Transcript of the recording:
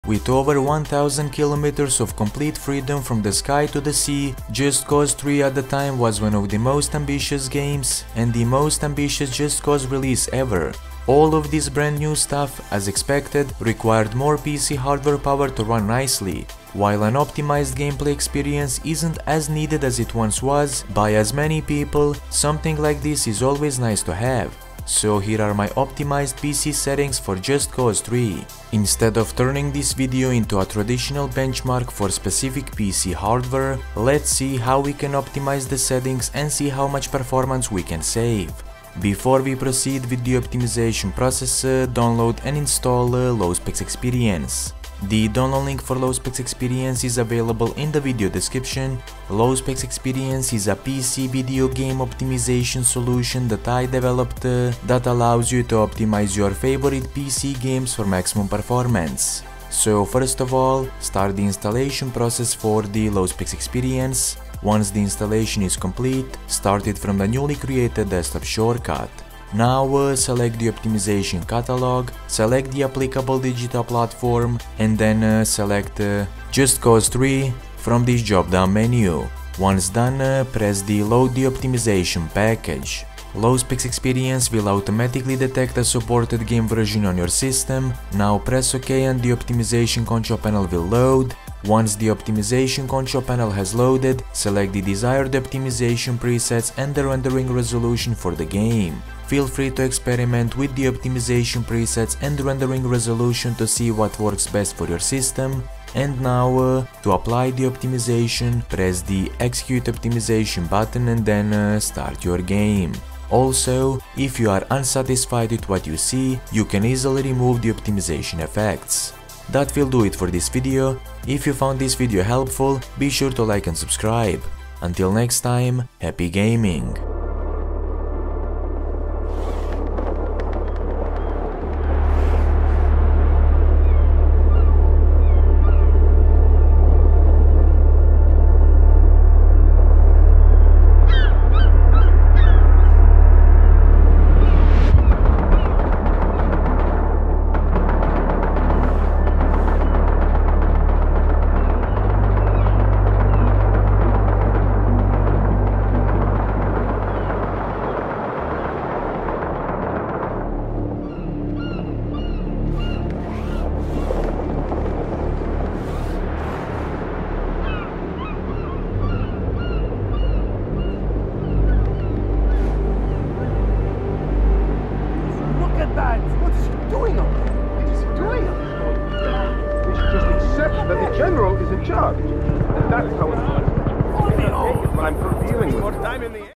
With over 1000 kilometers of complete freedom from the sky to the sea, Just Cause 3 at the time was one of the most ambitious games and the most ambitious Just Cause release ever. All of this brand new stuff, as expected, required more PC hardware power to run nicely, while an optimized gameplay experience isn't as needed as it once was by as many people. Something like this is always nice to have. So here are my optimized PC settings for Just Cause 3. Instead of turning this video into a traditional benchmark for specific PC hardware, let's see how we can optimize the settings and see how much performance we can save. Before we proceed with the optimization process, download and install Low Specs Experience. The download link for Low Specs Experience is available in the video description. Low Specs Experience is a PC video game optimization solution that I developed that allows you to optimize your favorite PC games for maximum performance. So first of all, start the installation process for the Low Specs Experience. Once the installation is complete, start it from the newly created desktop shortcut. Now select the optimization catalog, select the applicable digital platform, and then select Just Cause 3 from this drop-down menu. Once done, press the Load the optimization package. Low Specs Experience will automatically detect a supported game version on your system. Now press OK and the optimization control panel will load. Once the optimization control panel has loaded, select the desired optimization presets and the rendering resolution for the game. Feel free to experiment with the optimization presets and rendering resolution to see what works best for your system. And now, to apply the optimization, press the Execute Optimization button and then start your game. Also, if you are unsatisfied with what you see, you can easily remove the optimization effects. That will do it for this video. If you found this video helpful, be sure to like and subscribe. Until next time, happy gaming! What is he doing up there? What is he doing up there? We should just accept that the general is in charge. And that's how it's done. I'm dealing with it.